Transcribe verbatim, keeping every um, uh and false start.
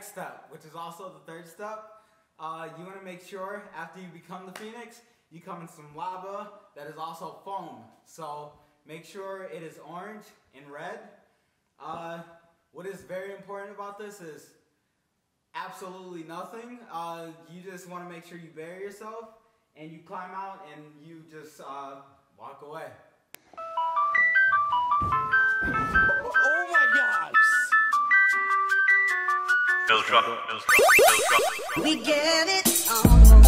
next step, which is also the third step. Uh, you want to make sure after you become the Phoenix, you come in some lava that is also foam. So make sure it is orange and red. Uh, what is very important about this is absolutely nothing. Uh, you just want to make sure you bury yourself and you climb out and you just uh, walk away. Oh my God! Bill's drop, Bill's drop, Bill's drop, Bill's drop. We get it on.